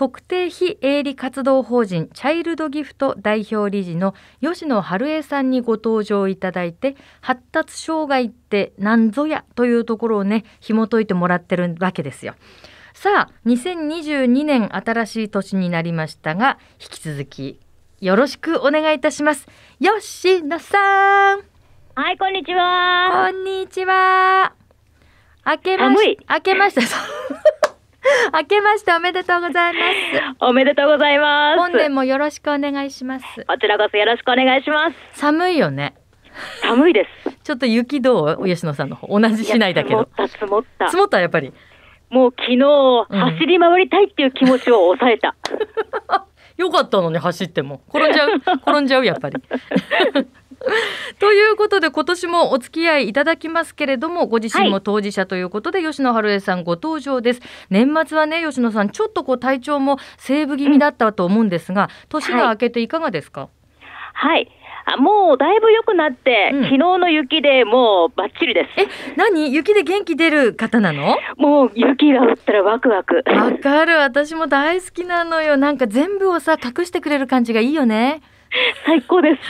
特定非営利活動法人チャイルドギフト代表理事の吉野春江さんにご登場いただいて、発達障害って何ぞやというところをね紐解いてもらってるわけですよ。さあ2022年新しい年になりましたが、引き続きよろしくお願いいたします。吉野さん。 はい、こんにちは。 こんにちは。明けまして明けましておめでとうございます。 おめでとうございます。 本年もよろしくお願いします。 こちらこそよろしくお願いします。 寒いよね。 寒いです。 ちょっと雪どう？吉野さんの方。同じ市内だけど。 積もったやっぱり。 もう昨日、走り回りたいっていう気持ちを抑えた。 よかったのに走っても転んじゃうやっぱり。ということで今年もお付き合いいただきますけれども、ご自身も当事者ということで、吉野春江さんご登場です。年末はね吉野さんちょっと体調もセーブ気味だったと思うんですが、年が明けていかがですか？ はい、もうだいぶ良くなって、昨日の雪でもうバッチリです。 何？雪で元気出る方なの？ もう雪が降ったらワクワク。 わかる、私も大好きなのよ。なんか全部をさ隠してくれる感じがいいよね。 最高です。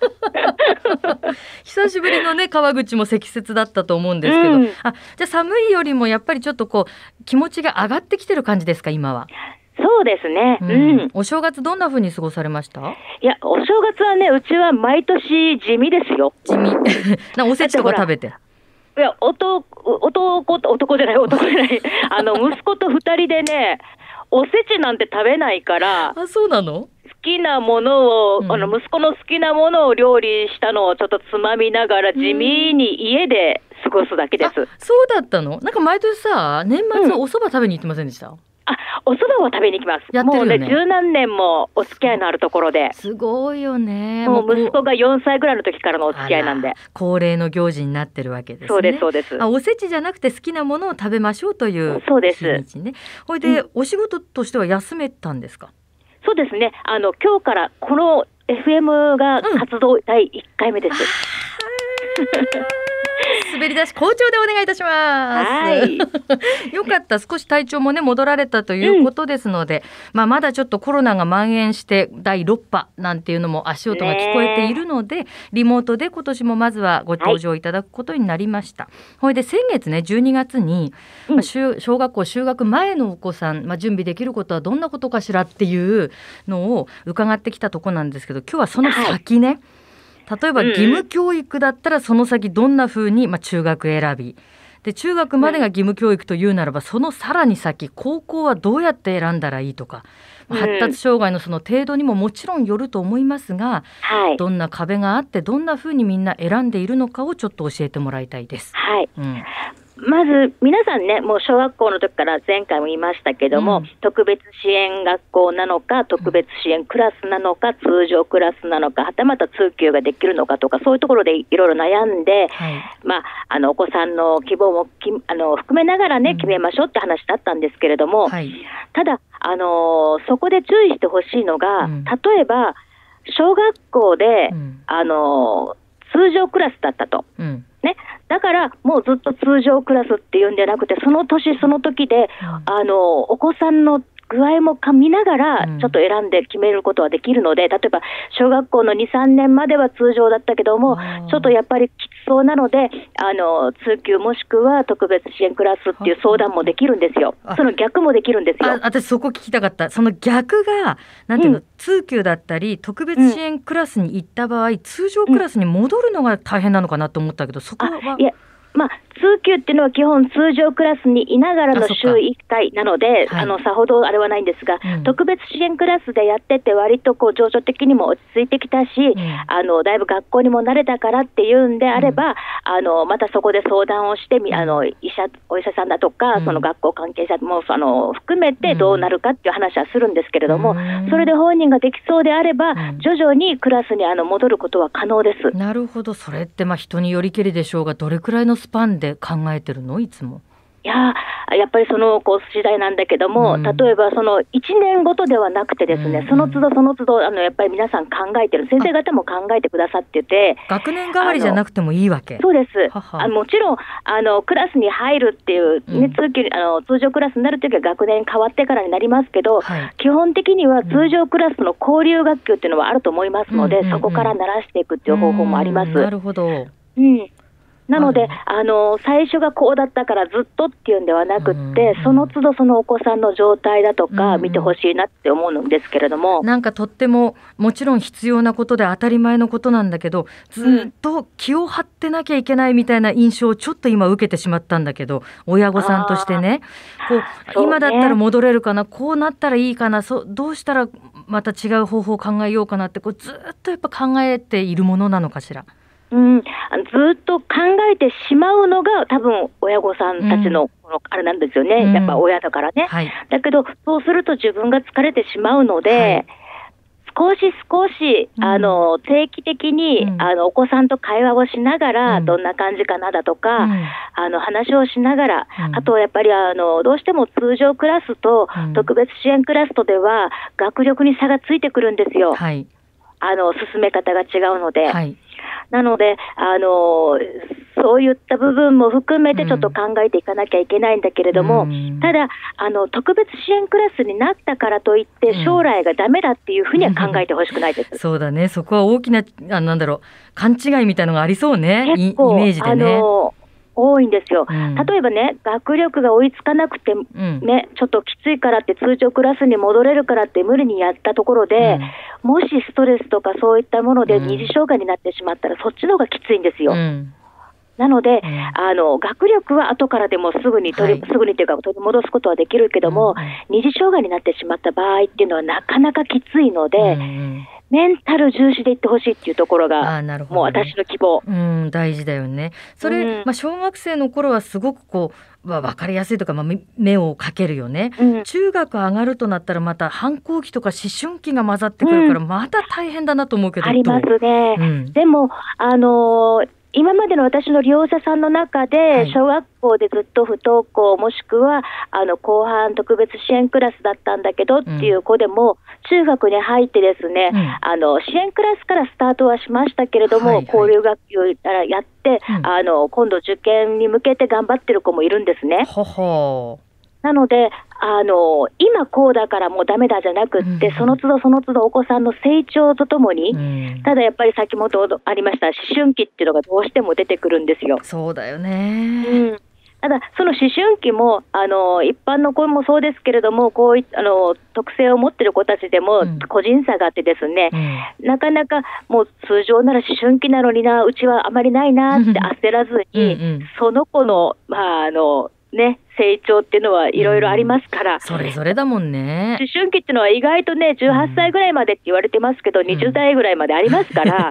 久しぶりのね川口も積雪だったと思うんですけど、じゃあ寒いよりもやっぱりちょっと気持ちが上がってきてる感じですか今は？ そうですね、 お正月どんな風に過ごされました？ いや、お正月はね、うちは毎年地味ですよ。 地味おせちとか食べて。 いや、男じゃない息子と2人でね、おせちなんて食べないから。 あ、そうなの？ 好きなものを、息子の好きなものを料理したのをちょっとつまみながら地味に家で過ごすだけです。 そうだったの？なんか毎年さ年末お蕎麦食べに行ってませんでした？ お蕎麦を食べに行きます。 やってるよね。 もうね、十何年もお付き合いのあるところで。 すごいよね。 もう息子が4歳ぐらいの時からのお付き合いなんで。 恒例の行事になってるわけですね。 そうですそうです。 おせちじゃなくて好きなものを食べましょうというそうです日にちね。ほいで、お仕事としては休めたんですか？ そうですね。今日からこの FM が活動第1回目です。 滑り出し好調でお願いいたします。はい、よかった。少し体調もね戻られたということですので、まだちょっとコロナが蔓延して第6波なんていうのも足音が聞こえているので、リモートで今年もまずはご登場いただくことになりました。ほいで先月ね12月に、小学校就学前のお子さん、準備できることはどんなことかしらっていうのを伺ってきたとこなんですけど、今日はその先ね、例えば義務教育だったらその先どんな風に、中学選びで、中学までが義務教育というならば、そのさらに先高校はどうやって選んだらいいとか、発達障害のその程度にももちろんよると思いますが、どんな壁があってどんな風にみんな選んでいるのかをちょっと教えてもらいたいです。 まず皆さんね、もう小学校の時から前回も言いましたけども、特別支援学校なのか特別支援クラスなのか通常クラスなのか、はたまた通級ができるのかとか、そういうところでいろいろ悩んで、お子さんの希望も含めながらね、決めましょうって話だったんですけれども、ただそこで注意してほしいのが、例えば小学校で、通常クラスだったと、だからもうずっと通常クラスっていうんじゃなくて、その年その時で、お子さんの具合も見ながらちょっと選んで決めることはできるので、例えば小学校の 2,3 年までは通常だったけども、ちょっとやっぱりきつそうなので通級もしくは特別支援クラスっていう相談もできるんですよ。その逆もできるんですよ。 私そこ聞きたかった。その逆がなんていうの、通級だったり特別支援クラスに行った場合、通常クラスに戻るのが大変なのかなと思ったけど、そこは。 通級っていうのは基本通常クラスにいながらの週1回なので、さほどあれはないんですが、特別支援クラスでやってて割と情緒的にも落ち着いてきたし、だいぶ学校にも慣れたからっていうんであれば、またそこで相談をして、お医者さんだとか、その学校関係者も含めてどうなるかっていう話はするんですけれども、それで本人ができそうであれば、徐々にクラスに戻ることは可能です。 なるほど。それって人によりけりでしょうが、どれくらいのスパンで考えてるの？いつも。 やっぱりそのコース次第なんだけども、例えばその1年ごとではなくてですね、その都度その都度やっぱり皆さん考えてる、先生方も考えてくださってて、 学年代わりじゃなくてもいいわけ。 そうです。もちろんクラスに入るっていう、ね、通常クラスになるときは学年変わってからになりますけど、基本的には通常クラスの交流学級っていうのはあると思いますので、そこから慣らしていくっていう方法もあります。 なるほど。 なので、最初がこうだったからずっとっていうんではなくって、その都度そのお子さんの状態だとか見てほしいなって思うんですけれども、 なんかとってももちろん必要なことで当たり前のことなんだけど、ずっと気を張ってなきゃいけないみたいな印象をちょっと今受けてしまったんだけど、親御さんとしてね、今だったら戻れるかな、こうなったらいいかな、どうしたらまた違う方法を考えようかなって、ずっとやっぱ考えているものなのかしら。 ずっと考えてしまうのが多分親御さんたちの、あれなんですよね、やっぱ親だからね、だけどそうすると自分が疲れてしまうので、少し定期的に、お子さんと会話をしながら、どんな感じかなだとか、話をしながら、あとやっぱりどうしても通常クラスと特別支援クラスとでは学力に差がついてくるんですよ。進め方が違うので、なのでそういった部分も含めてちょっと考えていかなきゃいけないんだけれども、ただ特別支援クラスになったからといって将来がダメだっていうふうには考えてほしくないです。 そうだね、そこは大きな勘違いみたいなのがありそうね。イメージでね。 多いんですよ。例えばね、学力が追いつかなくて、ね、ちょっときついからって通常クラスに戻れるからって無理にやったところで、もしストレスとかそういったもので二次障害になってしまったら、そっちの方がきついんですよ。なので、学力は後からでもすぐにというか取り戻すことはできるけども、二次障害になってしまった場合っていうのはなかなかきついので、メンタル重視でいってほしいっていうところが、もう私の希望。 大事だよね。それ、小学生の頃はすごく分かりやすいとか、目をかけるよね。中学上がるとなったらまた反抗期とか思春期が混ざってくるから、また大変だなと思うけど。 ありますね。でも今までの私の利用者さんの中で、小学校でずっと不登校、もしくは後半特別支援クラスだったんだけどっていう子でも、中学に入ってですね、支援クラスからスタートはしましたけれども、交流学級やって、今度受験に向けて頑張ってる子もいるんですね。なので今こうだからもうダメだじゃなくって、その都度その都度お子さんの成長とともに、ただやっぱり先ほどありました思春期っていうのがどうしても出てくるんですよ。 そうだよね。 ただその思春期も一般の子もそうですけれども、こうい特性を持っている子たちでも個人差があってですね、なかなかもう通常なら思春期なのにな、うちはあまりないなって焦らずに、その子の成長っていうのはいろいろありますから、 それぞれだもんね。 思春期っていうのは意外とね、18歳ぐらいまでって言われてますけど、20代ぐらいまでありますから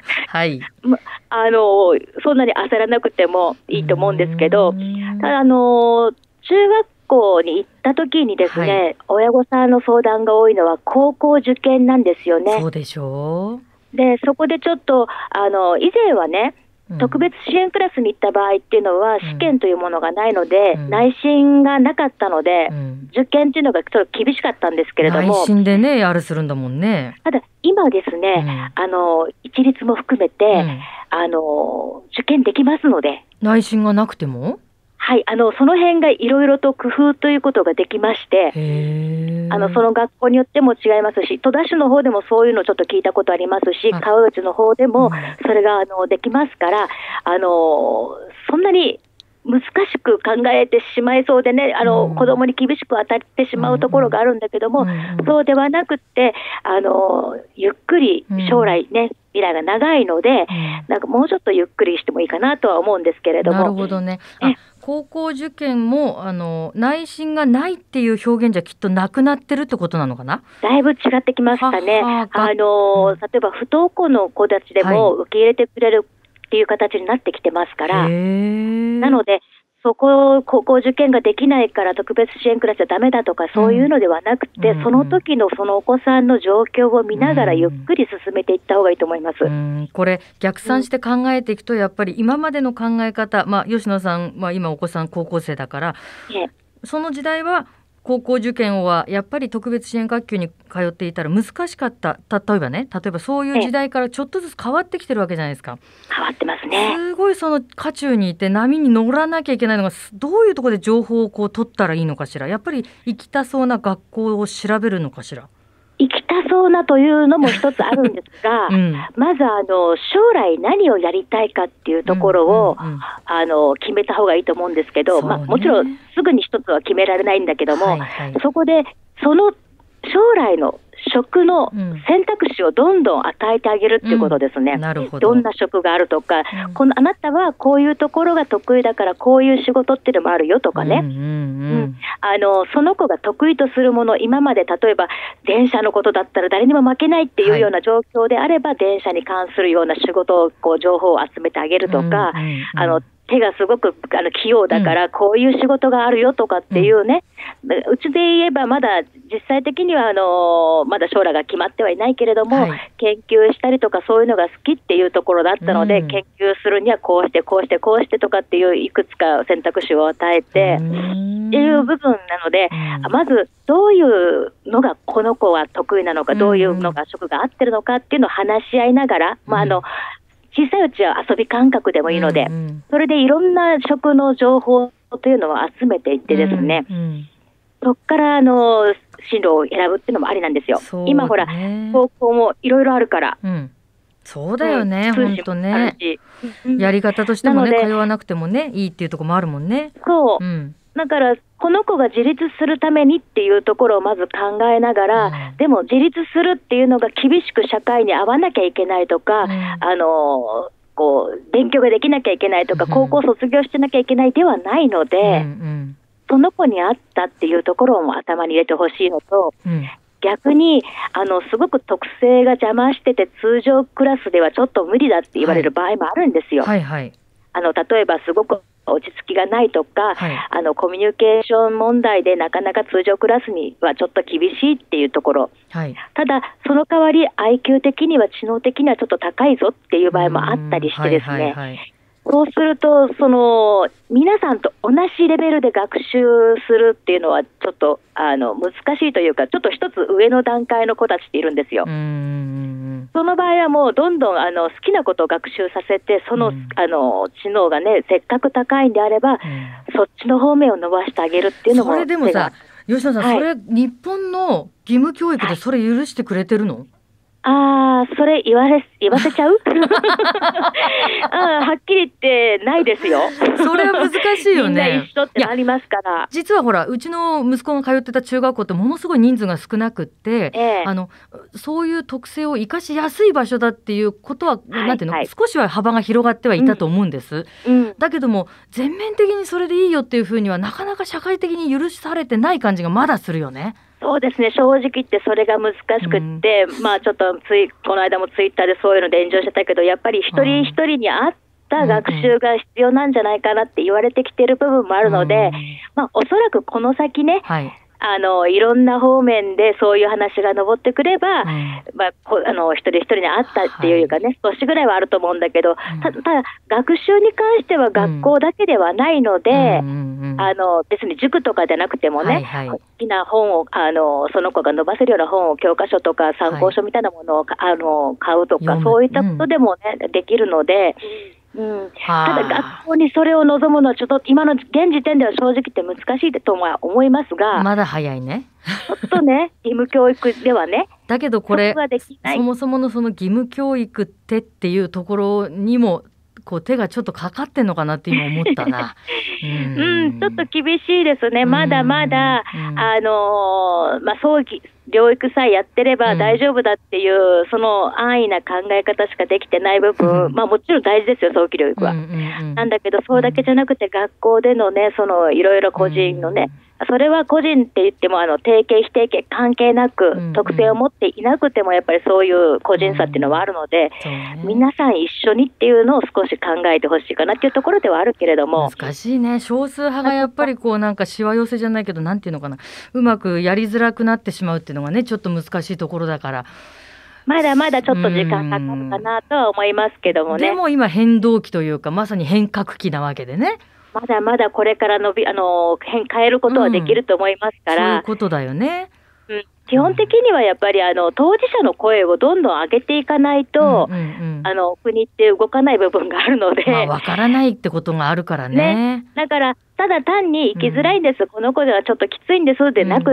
そんなに焦らなくてもいいと思うんですけど、ただ中学校に行った時にですね、親御さんの相談が多いのは高校受験なんですよね。 そうでしょう。でそこでちょっと以前はね、特別支援クラスに行った場合っていうのは試験というものがないので、内申がなかったので、受験っていうのがちょっと厳しかったんですけれども、 内申でねあれするんだもんね。 ただ今ですね、一律も含めて、受験できますので。 内申がなくても、 その辺がいろいろと工夫ということができまして、その学校によっても違いますし、戸田市の方でもそういうのちょっと聞いたことありますし、川内の方でもそれができますから、そんなに難しく考えてしまいそうでね、子どもに厳しく当たってしまうところがあるんだけども、そうではなくってゆっくり将来ね、未来が長いので、なんかもうちょっとゆっくりしてもいいかなとは思うんですけれども。 なるほどね。高校受験も内申がないっていう表現じゃきっとなくなってるってことなのかな。 だいぶ違ってきましたね。例えば不登校の子たちでも受け入れてくれるっていう形になってきてますから、なのでそこ高校受験ができないから特別支援クラスじゃダメだとかそういうのではなくて、その時のそのお子さんの状況を見ながらゆっくり進めていった方がいいと思います。 これ逆算して考えていくとやっぱり今までの考え方、吉野さんは今お子さん高校生だから、その時代は高校受験はやっぱり特別支援学級に通っていたら難しかった。例えばそういう時代からちょっとずつ変わってきてるわけじゃないですか。 変わってますね。 すごいその渦中にいて波に乗らなきゃいけないのがどういうところで情報を取ったらいいのかしら。やっぱり行きたそうな学校を調べるのかしら。 行きたそうなというのも一つあるんですが、まず将来何をやりたいかっていうところを、決めた方がいいと思うんですけど、もちろんすぐに一つは決められないんだけども、そこでその将来の職の選択肢をどんどん与えてあげるっていうことですね。どんな職があるとか、あなたはこういうところが得意だからこういう仕事っていうのもあるよとかね、その子が得意とするもの、今まで例えば電車のことだったら誰にも負けないっていうような状況であれば、電車に関するような仕事を情報を集めてあげるとか、手がすごく器用だからこういう仕事があるよとかっていうね、うちで言えばまだ実際的にはまだ将来が決まってはいないけれども、研究したりとかそういうのが好きっていうところだったので、研究するにはこうしてこうしてこうしてとかっていういくつか選択肢を与えてっていう部分なので、まずどういうのがこの子は得意なのか、どういうのが職が合ってるのかっていうのを話し合いながら、小さいうちは遊び感覚でもいいので、それでいろんな職の情報というのを集めていってですね、そこから進路を選ぶっていうのもありなんですよ。今ほら高校もいろいろあるから、 そうだよね、本当ね、やり方としてもね、通わなくてもねいいっていうところもあるもんね。 そう、だからこの子が自立するためにっていうところをまず考えながら、でも自立するっていうのが厳しく社会に合わなきゃいけないとか、勉強ができなきゃいけないとか、高校卒業してなきゃいけないではないので、その子に合ったっていうところも頭に入れてほしいのと、逆にすごく特性が邪魔してて通常クラスではちょっと無理だって言われる場合もあるんですよ。例えばすごく落ち着きがないとか、コミュニケーション問題でなかなか通常クラスにはちょっと厳しいっていうところ、ただその代わり IQ 的には知能的にはちょっと高いぞっていう場合もあったりしてですね、そうすると皆さんと同じレベルで学習するっていうのはちょっと難しいというか、ちょっと一つ上の段階の子たちっているんですよ。その場合はもうどんどん好きなことを学習させて、知能がねせっかく高いんであれば、そっちの方面を伸ばしてあげるっていうのも。 それでもさ、吉野さん、それ日本の義務教育でそれ許してくれてるの？ それ言わせちゃうはっきり言ってないですよ。 それは難しいよね。 みんな一緒ってなりますから。 実はほら、うちの息子が通ってた中学校ってものすごい人数が少なくって、そういう特性を生かしやすい場所だっていうことは、なんていうの、少しは幅が広がってはいたと思うんです、だけども全面的にそれでいいよっていうふうにはなかなか社会的に許されてない感じがまだするよね。 そうですね、正直言ってそれが難しくって、ちょっとこの間もツイッターでそういうので炎上してたけど、やっぱり一人一人に合った学習が必要なんじゃないかなって言われてきている部分もあるので、おそらくこの先ね、いろんな方面でそういう話が上ってくれば、一人一人に合ったっていうかね、少しぐらいはあると思うんだけど、ただ学習に関しては学校だけではないので、別に塾とかじゃなくてもね、好きな本をその子が伸ばせるような本を、教科書とか参考書みたいなものを買うとか、そういったことでもね、できるので。ただ学校にそれを望むのはちょっと今の現時点では正直言って難しいとは思いますが、 まだ早いねちょっとね義務教育ではね。 だけどこれそもそものその義務教育っていうところにも手がちょっとかかってんのかなって今思ったな。 ちょっと厳しいですね。まだまだ早期療育さえやってれば大丈夫だっていう、その安易な考え方しかできてない部分、もちろん大事ですよ、早期療育は。なんだけどそれだけじゃなくて学校でのね、いろいろ個人のね、 それは個人って言っても定型非定型関係なく、特性を持っていなくてもやっぱりそういう個人差っていうのはあるので、皆さん一緒にっていうのを少し考えてほしいかなっていうところではあるけれども、 難しいね。少数派がやっぱりこうなんかしわ寄せじゃないけど、なんていうのかな、うまくやりづらくなってしまうっていうのがね、ちょっと難しいところだから、 まだまだちょっと時間かかるかなとは思いますけどもね。 でも今変動期というか、まさに変革期なわけでね。 まだまだこれから変えることはできると思いますから、 そういうことだよね。 基本的にはやっぱり当事者の声をどんどん上げていかないと、国って動かない部分があるので、 わからないってことがあるからね。 だからただ単に生きづらいんです、この子ではちょっときついんですでなくって、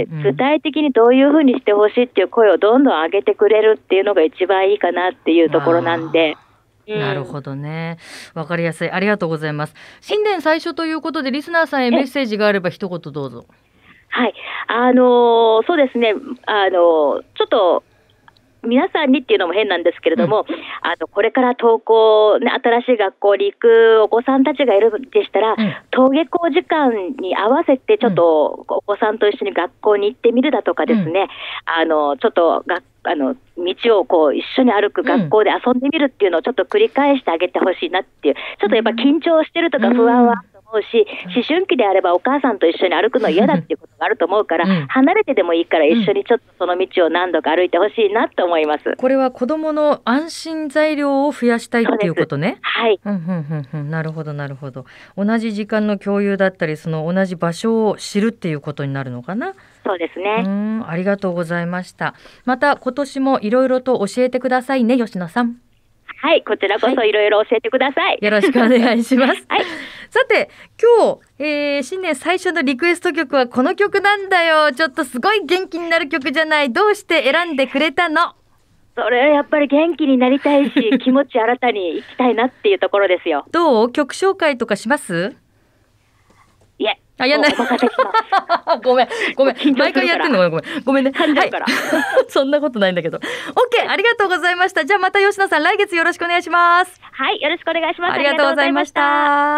具体的にどういうふうにしてほしいっていう声をどんどん上げてくれるっていうのが一番いいかなっていうところなんで。 なるほどね。わかりやすい。ありがとうございます。新年最初ということで、リスナーさんへメッセージがあれば一言どうぞ。 はい。そうですね。ちょっと、皆さんにっていうのも変なんですけれども、これから登校、ね、新しい学校に行くお子さんたちがいるでしたら、登下校時間に合わせてちょっとお子さんと一緒に学校に行ってみるだとかですね、ちょっと道をこう一緒に歩く、学校で遊んでみるっていうのをちょっと繰り返してあげてほしいなっていう、ちょっとやっぱ緊張してるとか不安は思うし、思春期であればお母さんと一緒に歩くの嫌だっていうことがあると思うから、離れてでもいいから一緒にちょっとその道を何度か歩いてほしいなと思います。 これは子どもの安心材料を増やしたいっていうことね。 はい。 なるほどなるほど。同じ時間の共有だったり、その同じ場所を知るっていうことになるのかな。 そうですね。 ありがとうございました。また今年もいろいろと教えてくださいね、吉野さん。 はい、こちらこそいろいろ教えてください。 よろしくお願いします。 はい。 さて今日、新年最初のリクエスト曲はこの曲なんだよ。ちょっとすごい元気になる曲じゃない。どうして選んでくれたの？ それはやっぱり元気になりたいし気持ち新たに生きたいなっていうところですよ。 どう？曲紹介とかします？ いえ、 やんない。ごめん毎回やってんのごめんね。 噛んじゃうから、 そんなことないんだけど。 OK、 ありがとうございました。じゃあまた吉野さん、来月よろしくお願いします。 はい、よろしくお願いします。 ありがとうございました。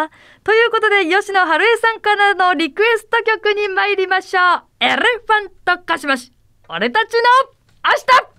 ということで吉野春江さんからのリクエスト曲に参りましょう。エレファントカシマシ、俺たちの明日。